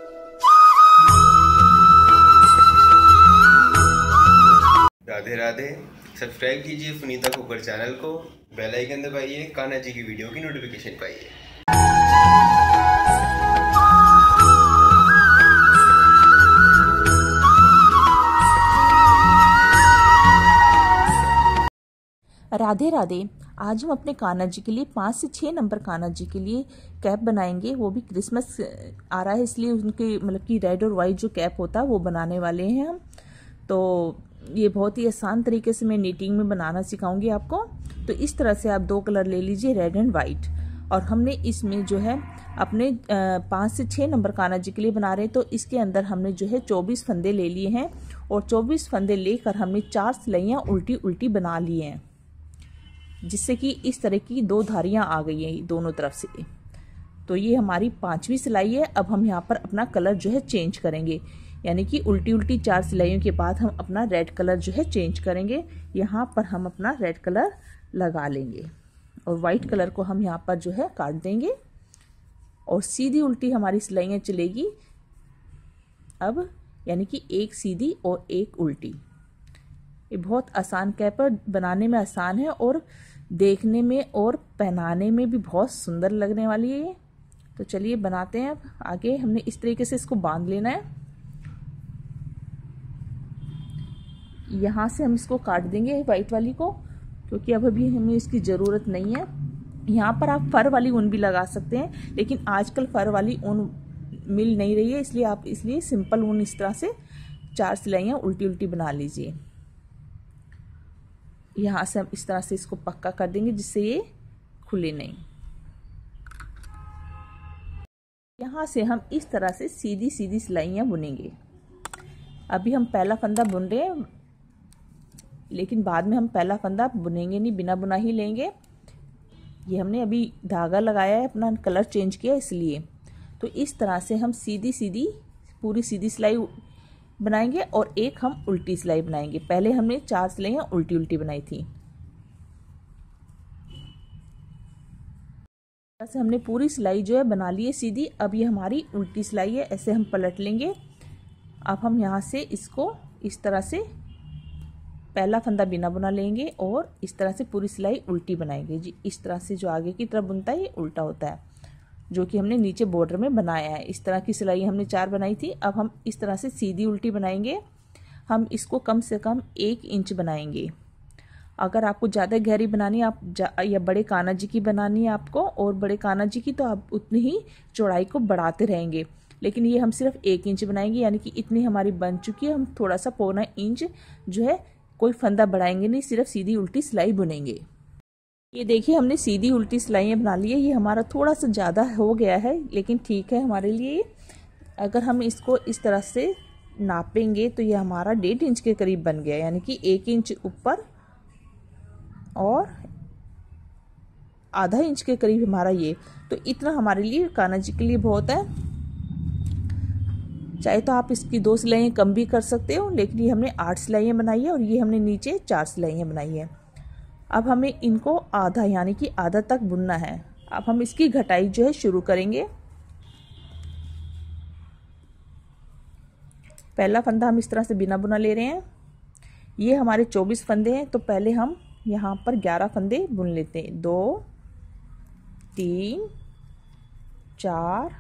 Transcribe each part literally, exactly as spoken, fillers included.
Radhe Radhe. Subscribe कीजिए Sunita Khokar channel को, bell icon दबाइए, कान्हा जी की वीडियो की नोटिफिकेशन पाइए। राधे राधे। आज हम अपने कान्हा जी के लिए पाँच से छः नंबर कान्हा जी के लिए कैप बनाएंगे। वो भी क्रिसमस आ रहा है इसलिए उनके मतलब कि रेड और वाइट जो कैप होता है वो बनाने वाले हैं हम। तो ये बहुत ही आसान तरीके से मैं नीटिंग में बनाना सिखाऊंगी आपको। तो इस तरह से आप दो कलर ले लीजिए, रेड एंड वाइट। और हमने इसमें जो है अपने पाँच से छः नंबर कान्हा जी के लिए बना रहे हैं। तो इसके अंदर हमने जो है चौबीस फंदे ले लिए हैं और चौबीस फंदे लेकर हमने चार सिलाइयाँ उल्टी उल्टी बना लिए हैं, जिससे कि इस तरह की दो धारियां आ गई हैं दोनों तरफ से। तो ये हमारी पांचवी सिलाई है। अब हम यहाँ पर अपना कलर जो है चेंज करेंगे, यानी कि उल्टी उल्टी चार सिलाइयों के बाद हम अपना रेड कलर जो है चेंज करेंगे। यहाँ पर हम अपना रेड कलर लगा लेंगे और वाइट कलर को हम यहाँ पर जो है काट देंगे और सीधी उल्टी हमारी सिलाइयाँ चलेगी अब, यानी कि एक सीधी और एक उल्टी। ये बहुत आसान कैप है, बनाने में आसान है और देखने में और पहनाने में भी बहुत सुंदर लगने वाली है ये। तो चलिए बनाते हैं। अब आगे हमने इस तरीके से इसको बांध लेना है। यहाँ से हम इसको काट देंगे वाइट वाली को, क्योंकि अब अभी हमें इसकी ज़रूरत नहीं है। यहाँ पर आप फर वाली ऊन भी लगा सकते हैं, लेकिन आजकल फर वाली ऊन मिल नहीं रही है, इसलिए आप इसलिए सिंपल ऊन इस तरह से चार सिलाइयाँ उल्टी उल्टी बना लीजिए। यहाँ से हम इस तरह से इसको पक्का कर देंगे जिससे ये खुले नहीं। यहाँ से हम इस तरह से सीधी सीधी सिलाइयाँ बुनेंगे। अभी हम पहला फंदा बुन रहे हैं, लेकिन बाद में हम पहला फंदा बुनेंगे नहीं, बिना बुना ही लेंगे। ये हमने अभी धागा लगाया है, अपना कलर चेंज किया इसलिए। तो इस तरह से हम सीधी सीधी पूरी सीधी सिलाई बनाएंगे और एक हम उल्टी सिलाई बनाएंगे। पहले हमने चार सिलाइयाँ उल्टी उल्टी बनाई थी। ऐसे हमने पूरी सिलाई जो है बना ली है सीधी। अब ये हमारी उल्टी सिलाई है, ऐसे हम पलट लेंगे। अब हम यहाँ से इसको इस तरह से पहला फंदा बिना बुना लेंगे और इस तरह से पूरी सिलाई उल्टी बनाएंगे जी। इस तरह से जो आगे की तरफ बुनता है ये उल्टा होता है, जो कि हमने नीचे बॉर्डर में बनाया है। इस तरह की सिलाई हमने चार बनाई थी। अब हम इस तरह से सीधी उल्टी बनाएंगे। हम इसको कम से कम एक इंच बनाएंगे। अगर आपको ज़्यादा गहरी बनानी है आप या बड़े कान्हा जी की बनानी है आपको और बड़े कान्हा जी की, तो आप उतनी ही चौड़ाई को बढ़ाते रहेंगे। लेकिन ये हम सिर्फ एक इंच बनाएंगे, यानी कि इतनी हमारी बन चुकी है। हम थोड़ा सा पौना इंच जो है कोई फंदा बढ़ाएंगे नहीं, सिर्फ सीधी उल्टी सिलाई बुनेंगे। ये देखिए हमने सीधी उल्टी सिलाइयाँ बना ली है। ये हमारा थोड़ा सा ज़्यादा हो गया है, लेकिन ठीक है हमारे लिए। अगर हम इसको इस तरह से नापेंगे तो ये हमारा डेढ़ इंच के करीब बन गया, यानी कि एक इंच ऊपर और आधा इंच के करीब हमारा ये। तो इतना हमारे लिए कान्हा जी के लिए बहुत है। चाहे तो आप इसकी दो सिलाइयाँ कम भी कर सकते हो, लेकिन ये हमने आठ सिलाइयाँ बनाई है और ये हमने नीचे चार सिलाइयाँ बनाई है। अब हमें इनको आधा यानी कि आधा तक बुनना है। अब हम इसकी घटाई जो है शुरू करेंगे। पहला फंदा हम इस तरह से बिना बुना ले रहे हैं। ये हमारे चौबीस फंदे हैं, तो पहले हम यहाँ पर ग्यारह फंदे बुन लेते हैं। दो, तीन, चार,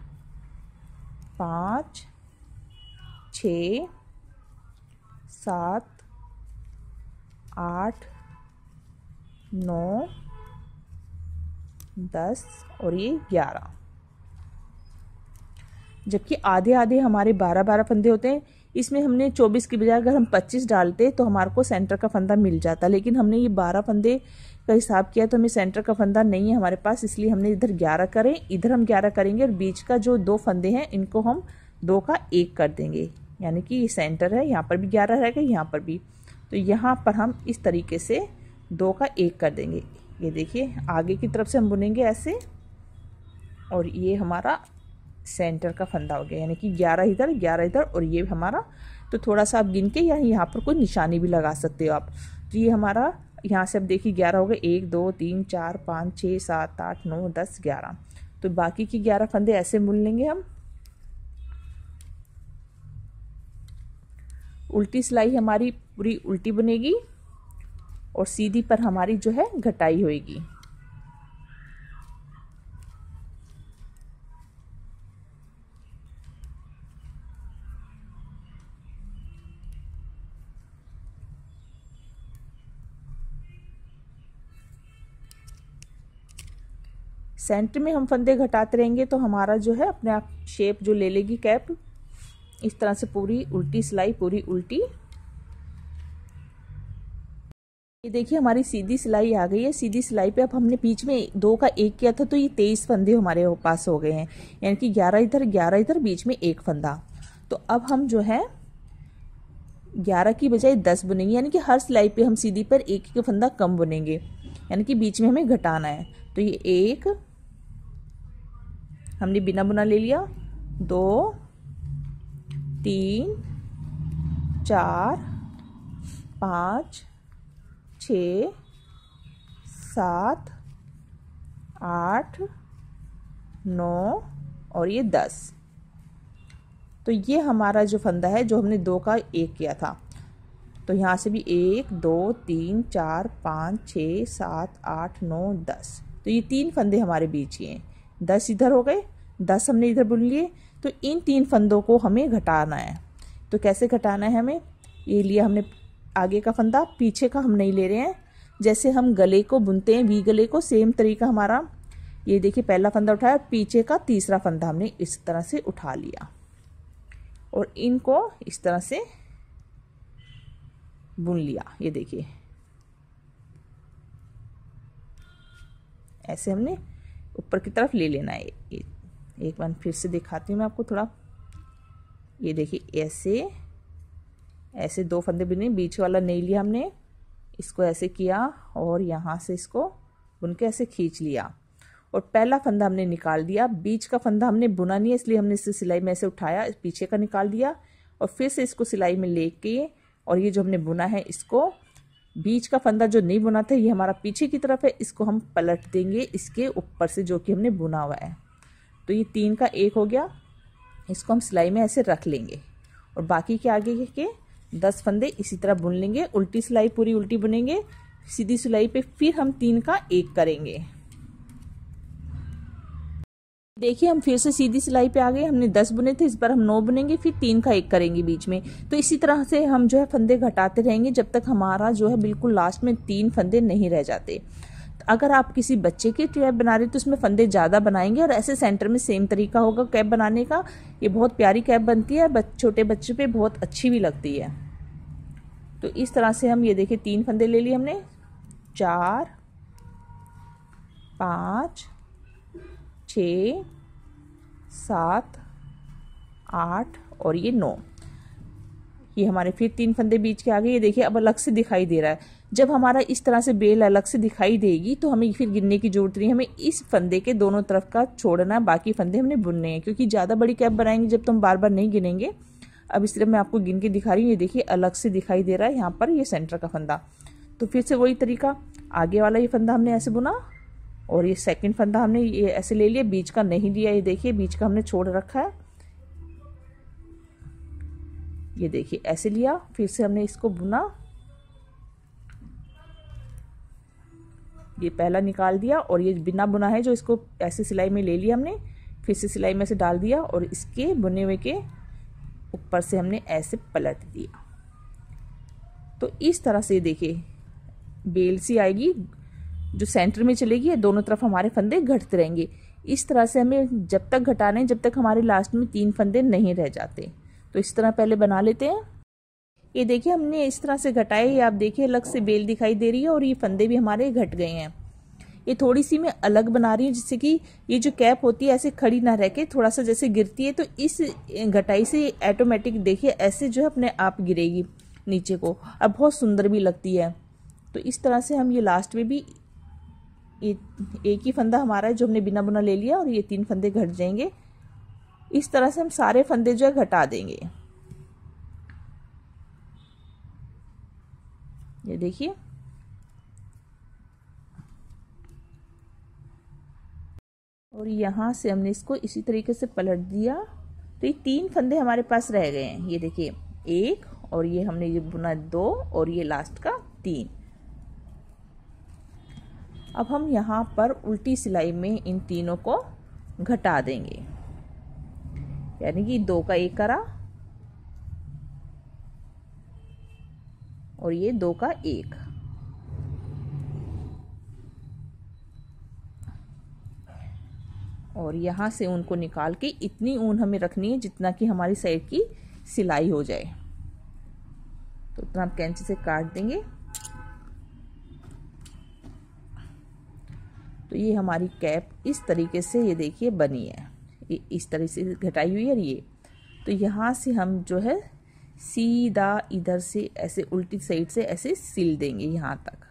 पाँच, छ, सात, आठ, नौ, दस और ये ग्यारह। जबकि आधे आधे हमारे बारह बारह फंदे होते हैं। इसमें हमने चौबीस की बजाय अगर हम पच्चीस डालते तो हमारे को सेंटर का फंदा मिल जाता, लेकिन हमने ये बारह फंदे का हिसाब किया तो हमें सेंटर का फंदा नहीं है हमारे पास, इसलिए हमने इधर ग्यारह करें, इधर हम ग्यारह करेंगे और बीच का जो दो फंदे हैं इनको हम दो का एक कर देंगे, यानी कि ये सेंटर है। यहाँ पर भी ग्यारह रहेगा, यहाँ पर भी। तो यहाँ पर हम इस तरीके से दो का एक कर देंगे। ये देखिए आगे की तरफ से हम बुनेंगे ऐसे, और ये हमारा सेंटर का फंदा हो गया, यानी कि ग्यारह इधर ग्यारह इधर और ये हमारा। तो थोड़ा सा आप गिन के या यहाँ पर कोई निशानी भी लगा सकते हो आप। तो ये हमारा यहाँ से अब देखिए ग्यारह हो गए, एक दो तीन चार पाँच छः सात आठ नौ दस ग्यारह। तो बाकी की ग्यारह फंदे ऐसे बुन लेंगे हम। उल्टी सिलाई हमारी पूरी उल्टी बनेगी और सीधी पर हमारी जो है घटाई होगी। सेंटर में हम फंदे घटाते रहेंगे तो हमारा जो है अपने आप शेप जो ले लेगी कैप। इस तरह से पूरी उल्टी सिलाई, पूरी उल्टी। ये देखिए हमारी सीधी सिलाई आ गई है। सीधी सिलाई पे अब हमने बीच में दो का एक किया था तो ये तेईस फंदे हमारे पास हो गए हैं, यानी कि ग्यारह इधर ग्यारह इधर, बीच में एक फंदा। तो अब हम जो है ग्यारह की बजाय दस बुनेंगे, यानी कि हर सिलाई पे हम सीधी पर एक एक फंदा कम बुनेंगे, यानी कि बीच में हमें घटाना है। तो ये एक हमने बिना बुना ले लिया, दो, तीन, चार, पाँच, छ, सात, आठ, नौ और ये दस। तो ये हमारा जो फंदा है जो हमने दो का एक किया था। तो यहाँ से भी एक, दो, तीन, चार, पाँच, छः, सात, आठ, नौ, दस। तो ये तीन फंदे हमारे बीच के हैं। दस इधर हो गए, दस हमने इधर बुन लिए। तो इन तीन फंदों को हमें घटाना है। तो कैसे घटाना है हमें, ये लिया हमने आगे का फंदा, पीछे का हम नहीं ले रहे हैं। जैसे हम गले को बुनते हैं वी गले को, सेम तरीका हमारा। ये देखिए पहला फंदा उठाया, पीछे का तीसरा फंदा हमने इस तरह से उठा लिया और इनको इस तरह से बुन लिया। ये देखिए ऐसे हमने ऊपर की तरफ ले लेना है। एक बार फिर से दिखाती हूँ मैं आपको थोड़ा। ये देखिए ऐसे ऐसे दो फंदे बुने, बीच वाला नहीं लिया हमने, इसको ऐसे किया और यहाँ से इसको बुन के ऐसे खींच लिया और पहला फंदा हमने निकाल दिया। बीच का फंदा हमने बुना नहीं है, इसलिए हमने इसे सिलाई में ऐसे उठाया, पीछे का निकाल दिया और फिर से इसको सिलाई में लेके और ये जो हमने बुना है इसको, बीच का फंदा जो नहीं बुना था ये हमारा पीछे की तरफ है, इसको हम पलट देंगे इसके ऊपर से जो कि हमने बुना हुआ है। तो ये तीन का एक हो गया, इसको हम सिलाई में ऐसे रख लेंगे और बाकी के आगे के दस फंदे इसी तरह बुन लेंगे। उल्टी सिलाई पूरी उल्टी बुनेंगे, सीधी सिलाई पे फिर हम तीन का एक करेंगे। देखिए हम फिर से सीधी सिलाई पे आ गए, हमने दस बुने थे, इस बार हम नौ बुनेंगे, फिर तीन का एक करेंगे बीच में। तो इसी तरह से हम जो है फंदे घटाते रहेंगे जब तक हमारा जो है बिल्कुल लास्ट में तीन फंदे नहीं रह जाते। अगर आप किसी बच्चे की कैप बना रहे तो उसमें फंदे ज़्यादा बनाएंगे और ऐसे सेंटर में सेम तरीका होगा कैप बनाने का। ये बहुत प्यारी कैप बनती है, छोटे बच्चे पे बहुत अच्छी भी लगती है। तो इस तरह से हम ये देखिए तीन फंदे ले लिए हमने, चार, पाँच, छ, सात, आठ और ये नौ। ये हमारे फिर तीन फंदे बीच के आ गए। ये देखिए अब अलग से दिखाई दे रहा है। जब हमारा इस तरह से बेल अलग से दिखाई देगी तो हमें फिर गिनने की जरूरत नहीं, हमें इस फंदे के दोनों तरफ का छोड़ना है, बाकी फंदे हमने बुनने हैं, क्योंकि ज़्यादा बड़ी कैप बनाएंगे जब तो हम बार बार नहीं गिनेंगे। अब इस तरह मैं आपको गिन के दिखा रही हूँ। ये देखिए अलग से दिखाई दे रहा है यहाँ पर ये सेंटर का फंदा। तो फिर से वही तरीका, आगे वाला ये फंदा हमने ऐसे बुना और ये सेकंड फंदा हमने ये ऐसे ले लिया, बीच का नहीं लिया। ये देखिए बीच का हमने छोड़ रखा है। ये देखिए ऐसे लिया, फिर से हमने इसको बुना, ये पहला निकाल दिया और ये बिना बुना है जो इसको ऐसे सिलाई में ले लिया हमने, फिर से सिलाई में से डाल दिया और इसके बुने हुए के ऊपर से हमने ऐसे पलट दिया। तो इस तरह से देखिए बेल सी आएगी जो सेंटर में चलेगी, दोनों तरफ हमारे फंदे घटते रहेंगे। इस तरह से हमें जब तक घटाने जब तक हमारे लास्ट में तीन फंदे नहीं रह जाते। तो इस तरह पहले बना लेते हैं। ये देखिए हमने इस तरह से घटाए, ये आप देखिए अलग से बेल दिखाई दे रही है और ये फंदे भी हमारे घट गए हैं। ये थोड़ी सी मैं अलग बना रही हूँ जिससे कि ये जो कैप होती है ऐसे खड़ी ना रह के थोड़ा सा जैसे गिरती है, तो इस घटाई से ऑटोमेटिक देखिए ऐसे जो है अपने आप गिरेगी नीचे को, अब बहुत सुंदर भी लगती है। तो इस तरह से हम ये लास्ट में भी एक ही फंदा हमारा है जो हमने बिना बुना ले लिया और ये तीन फंदे घट जाएंगे। इस तरह से हम सारे फंदे जो है घटा देंगे। ये देखिए और यहाँ से हमने इसको इसी तरीके से पलट दिया तो ये तीन फंदे हमारे पास रह गए हैं। ये देखिए एक और ये हमने ये बुना दो और ये लास्ट का तीन। अब हम यहाँ पर उल्टी सिलाई में इन तीनों को घटा देंगे, यानी कि दो का एक करा और ये दो का एक। और यहाँ से ऊन को निकाल के इतनी ऊन हमें रखनी है जितना कि हमारी साइड की सिलाई हो जाए, तो उतना हम कैंची से काट देंगे। तो ये हमारी कैप इस तरीके से ये देखिए बनी है, ये इस तरह से घटाई हुई है। ये तो यहाँ से हम जो है सीधा इधर से ऐसे उल्टी साइड से ऐसे सिल देंगे यहाँ तक।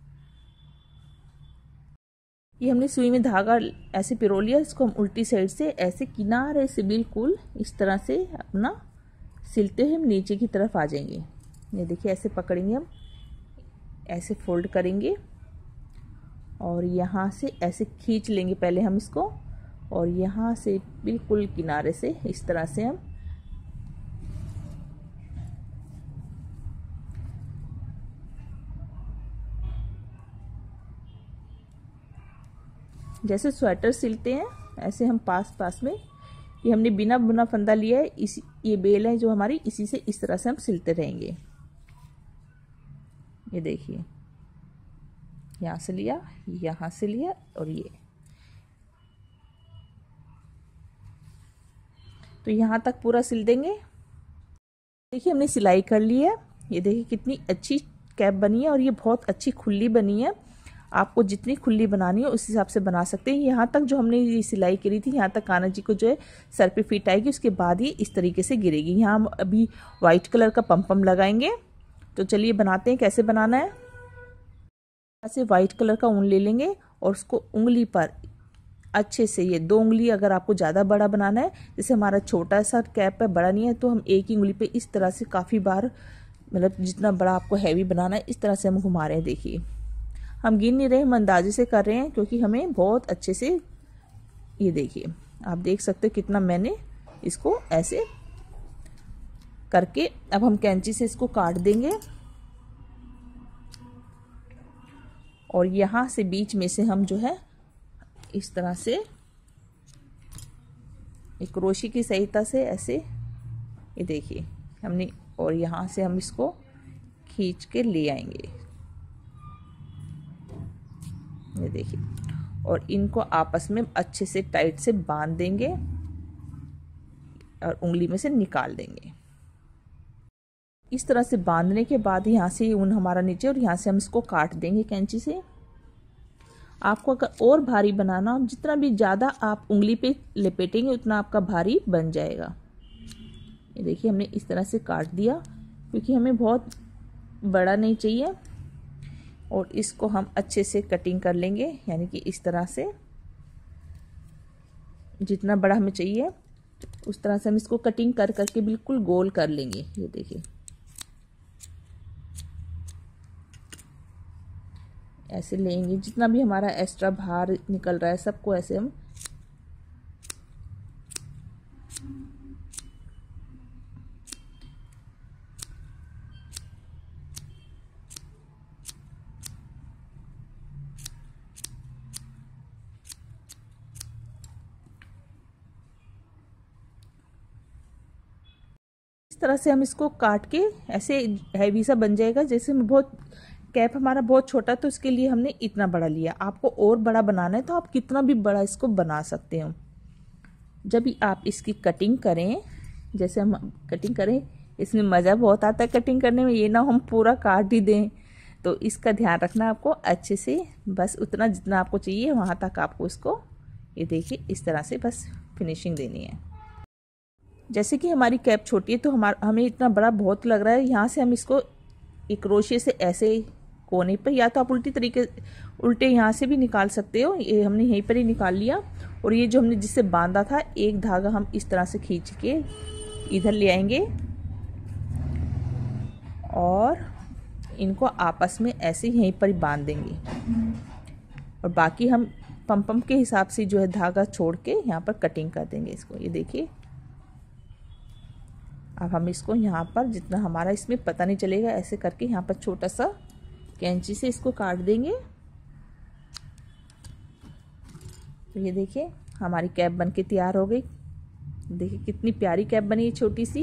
ये हमने सुई में धागा ऐसे पिरो लिया, इसको हम उल्टी साइड से ऐसे किनारे से बिल्कुल इस तरह से अपना सिलते हुए हम नीचे की तरफ आ जाएंगे। ये देखिए ऐसे पकड़ेंगे हम, ऐसे फोल्ड करेंगे और यहाँ से ऐसे खींच लेंगे पहले हम इसको, और यहाँ से बिल्कुल किनारे से इस तरह से हम जैसे स्वेटर सिलते हैं ऐसे हम पास पास में, ये हमने बिना बुना फंदा लिया है, इस ये बेल है जो हमारी, इसी से इस तरह से हम सिलते रहेंगे। ये देखिए यहाँ से लिया, यहाँ से लिया और ये, तो यहाँ तक पूरा सिल देंगे। देखिए हमने सिलाई कर ली है, ये देखिए कितनी अच्छी कैप बनी है और ये बहुत अच्छी खुली बनी है। आपको जितनी खुली बनानी है उस हिसाब से बना सकते हैं। यहाँ तक जो हमने ये सिलाई करी थी, यहाँ तक कान्हा जी को जो है सर पे फिट आएगी, उसके बाद ये इस तरीके से गिरेगी। यहाँ हम अभी वाइट कलर का पम्पम लगाएंगे, तो चलिए बनाते हैं कैसे बनाना है। ऐसे वाइट कलर का ऊन ले लेंगे और उसको उंगली पर अच्छे से, ये दो उंगली अगर आपको ज़्यादा बड़ा बनाना है, जैसे हमारा छोटा सा कैप है बड़ा नहीं है, तो हम एक ही उंगली पे इस तरह से काफ़ी बार, मतलब जितना बड़ा आपको हैवी बनाना है इस तरह से हम घुमा रहे हैं। देखिए हम गिन नहीं रहे, हम अंदाजे से कर रहे हैं क्योंकि हमें बहुत अच्छे से, ये देखिए आप देख सकते हो कितना मैंने इसको ऐसे करके, अब हम कैंची से इसको काट देंगे और यहाँ से बीच में से हम जो है इस तरह से एक क्रोशी की सहायता से ऐसे, ये देखिए हमने, और यहाँ से हम इसको खींच के ले आएंगे, ये देखिए, और इनको आपस में अच्छे से टाइट से बांध देंगे और उंगली में से निकाल देंगे। इस तरह से बांधने के बाद यहाँ से ऊन हमारा नीचे, और यहाँ से हम इसको काट देंगे कैंची से। आपको अगर और भारी बनाना हो, जितना भी ज़्यादा आप उंगली पे लपेटेंगे उतना आपका भारी बन जाएगा। ये देखिए हमने इस तरह से काट दिया क्योंकि हमें बहुत बड़ा नहीं चाहिए, और इसको हम अच्छे से कटिंग कर लेंगे, यानी कि इस तरह से जितना बड़ा हमें चाहिए उस तरह से हम इसको कटिंग कर करके बिल्कुल गोल कर लेंगे। ये देखिए ऐसे लेंगे, जितना भी हमारा एक्स्ट्रा बाहर निकल रहा है सबको ऐसे हम इस तरह से हम इसको काट के ऐसे हैवी सा बन जाएगा। जैसे हम बहुत, कैप हमारा बहुत छोटा तो इसके लिए हमने इतना बड़ा लिया, आपको और बड़ा बनाना है तो आप कितना भी बड़ा इसको बना सकते हो। जब भी आप इसकी कटिंग करें, जैसे हम कटिंग करें, इसमें मज़ा बहुत आता है कटिंग करने में, ये ना हम पूरा काट ही दें, तो इसका ध्यान रखना आपको अच्छे से, बस उतना जितना आपको चाहिए वहाँ तक आपको इसको, ये देखिए इस तरह से बस फिनिशिंग देनी है। जैसे कि हमारी कैप छोटी है तो हमारा हमें इतना बड़ा बहुत लग रहा है, यहाँ से हम इसको एक क्रोशिया से ऐसे कोने पर, या तो आप उल्टी तरीके उल्टे यहाँ से भी निकाल सकते हो, ये हमने यहीं पर ही निकाल लिया। और ये जो हमने जिससे बांधा था एक धागा हम इस तरह से खींच के इधर ले आएंगे और इनको आपस में ऐसे यहीं पर ही बांध देंगे, और बाकी हम पम पम के हिसाब से जो है धागा छोड़ के यहाँ पर कटिंग कर देंगे इसको। ये देखिए अब हम इसको यहाँ पर जितना हमारा इसमें पता नहीं चलेगा ऐसे करके यहाँ पर छोटा सा कैंची से इसको काट देंगे। तो ये देखिए हमारी कैप बनके तैयार हो गई। देखिए कितनी प्यारी कैप बनी है छोटी सी।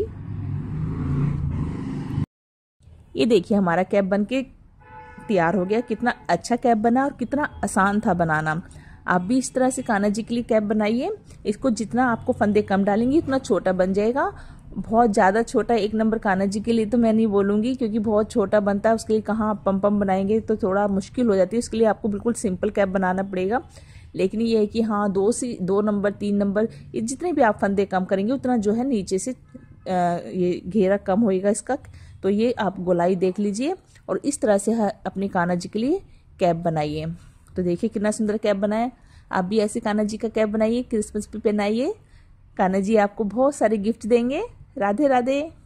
ये देखिए हमारा कैप बनके तैयार हो गया। कितना अच्छा कैप बना और कितना आसान था बनाना। आप भी इस तरह से कान्हा जी के लिए कैप बनाइए। इसको जितना आपको फंदे कम डालेंगे उतना छोटा बन जाएगा। बहुत ज़्यादा छोटा एक नंबर कान्हा जी के लिए तो मैं नहीं बोलूँगी, क्योंकि बहुत छोटा बनता है। उसके लिए कहाँ आप पम पम बनाएंगे तो थोड़ा मुश्किल हो जाती है। उसके लिए आपको बिल्कुल सिंपल कैप बनाना पड़ेगा। लेकिन ये है कि हाँ दो से दो नंबर तीन नंबर ये जितने भी आप फंदे कम करेंगे उतना जो है नीचे से ये घेरा कम होएगा इसका। तो ये आप गोलाई देख लीजिए और इस तरह से अपने कान्हा जी के लिए कैप बनाइए। तो देखिए कितना सुंदर कैप बनाया। आप भी ऐसे कान्हा जी का कैप बनाइए, क्रिसमस पे पहनाइए। कान्हा जी आपको बहुत सारे गिफ्ट देंगे। राधे राधे।